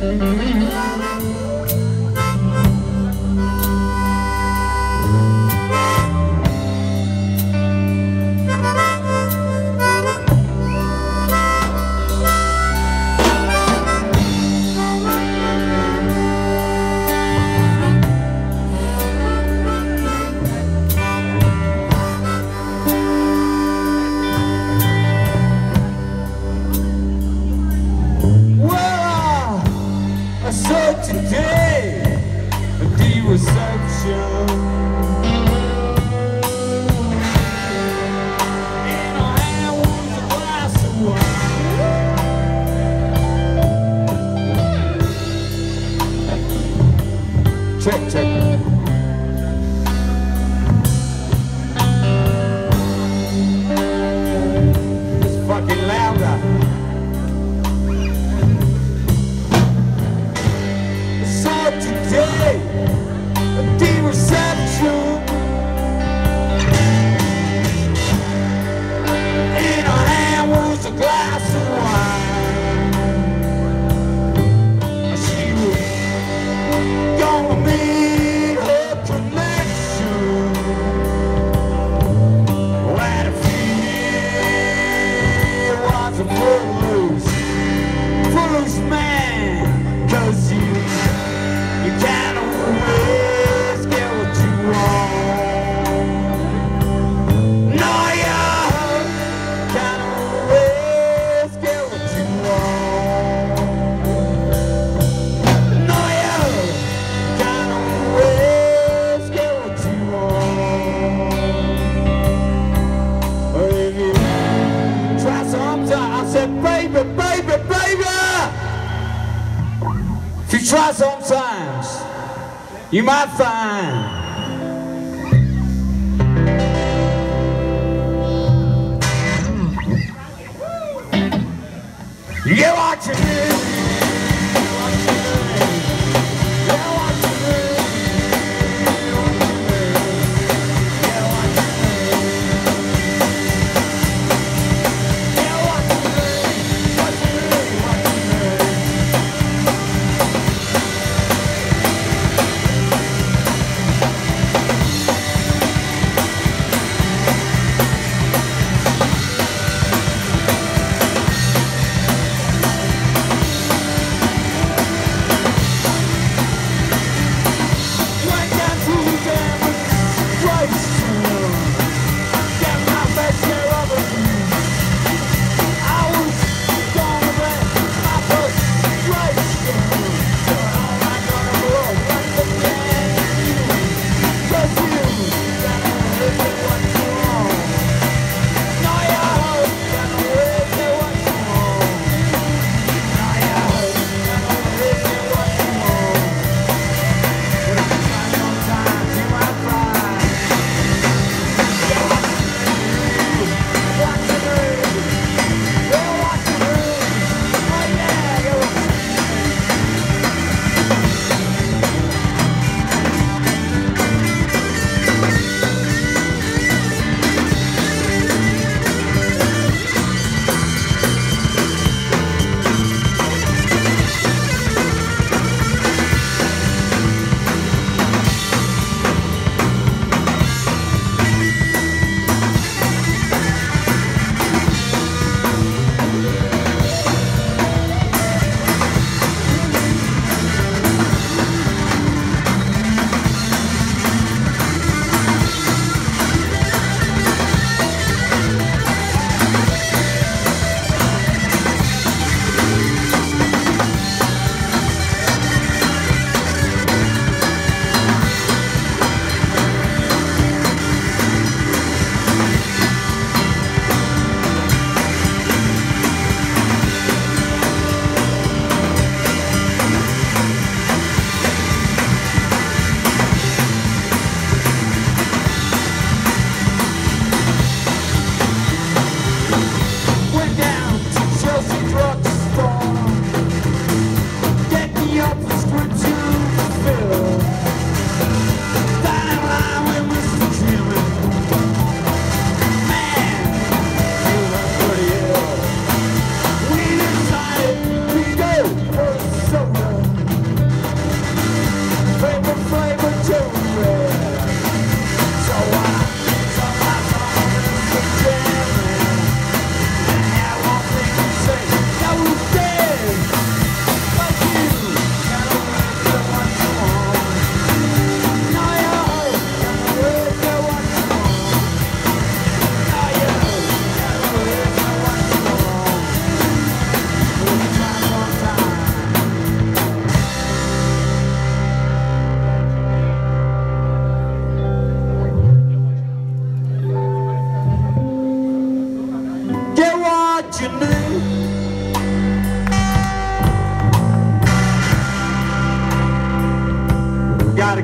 Check, check. It's fucking louder. So today, a deep reception. In her hand was a glass of wine. She was gonna meet her connection. When her feet was a foolish man. 'Cause you can't always get what you want. No, you can't always get what you want. No, you can't always get what you want. But if you try sometime, I said, baby, baby, baby. If you try sometimes, you might find you get what you need.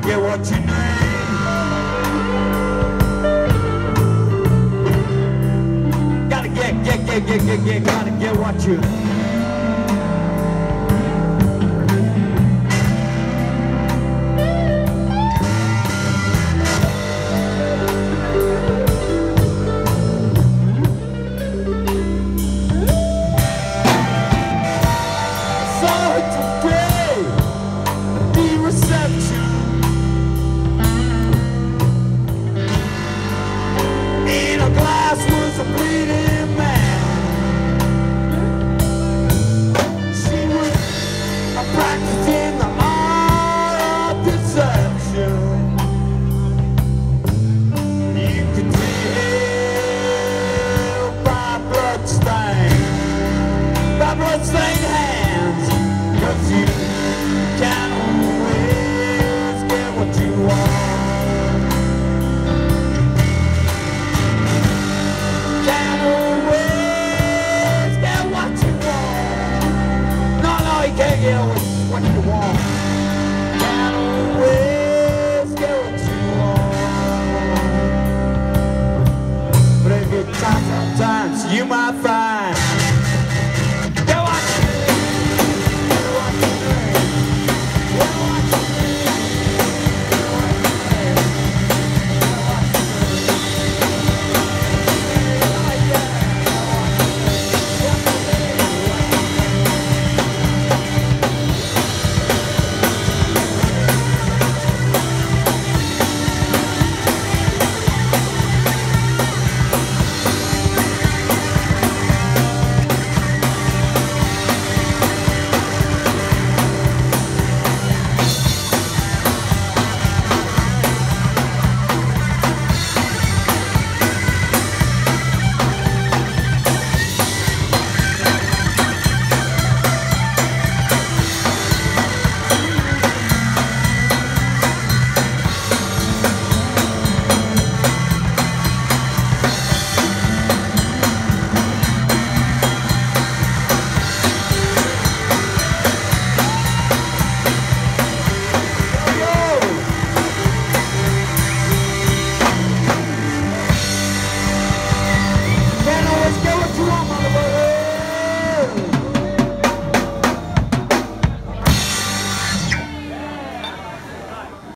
get what you need. Gotta get what you need. Bloodstained hands, 'cause you can't always get what you want. Can't always get what you want. No, you can't get what you want.